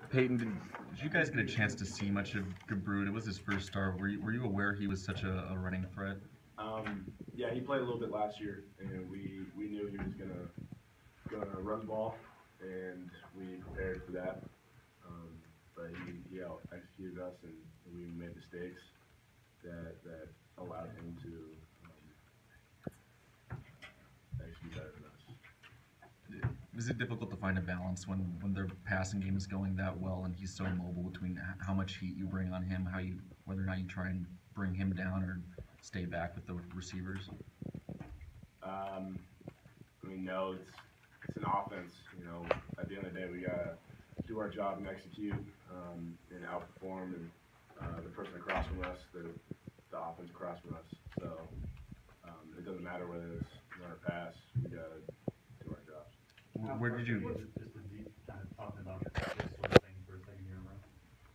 Peyton, did you guys get a chance to see much of Gabrut? It was his first start. Were you aware he was such a running threat? Yeah, he played a little bit last year, and we knew he was gonna run the ball, and we prepared for that. But he out executed us, and we made mistakes that allowed him to execute better than us. Is it difficult to find a balance when their passing game is going that well and he's so mobile between how much heat you bring on him, whether or not you try and bring him down or stay back with the receivers? Um, I mean, no, it's an offense. You know, at the end of the day, we gotta do our job and execute and outperform the person across from us, the offense across from us. So it doesn't matter whether it's run or pass. We gotta do our jobs. Where did you? Was it just the deep kind of talking about this sort of thing for a second year in a row?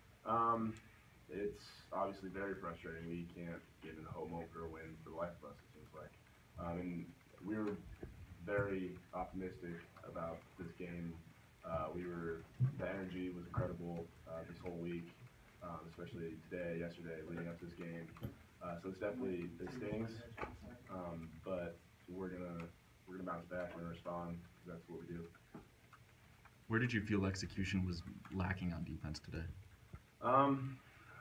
It's obviously very frustrating. We can't get in a home opener win for the life of us. It seems like, and we were very optimistic about this game. The energy was incredible this whole week, especially today, yesterday, leading up to this game. So it stings, but we're gonna bounce back. We're gonna respond because that's what we do. Where did you feel execution was lacking on defense today? Um,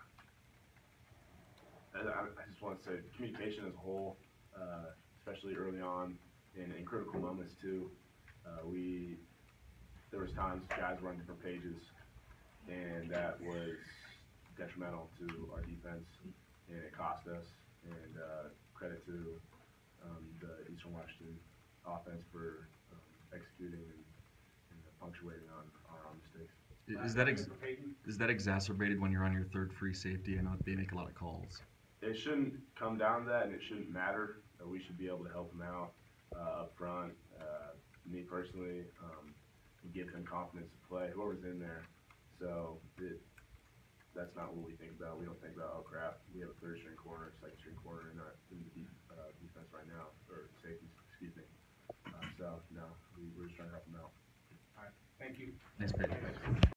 I just want to say communication as a whole, especially early on and in critical moments too. We there was times guys were on different pages, and that was detrimental to our defense, and it cost us. And credit to the Eastern Washington offense for executing and punctuating on our own mistakes. Is that exacerbated when you're on your third free safety? I know they make a lot of calls. It shouldn't come down to that, and it shouldn't matter. We should be able to help them out up front. Me personally, give them confidence to play, whoever's in there. So that's not what we think about. We don't think about, oh crap, we have a third string corner, second string corner in the defense right now, or safety, excuse me. So no, we're just trying to help them out. All right, thank you. Thanks, Peyton.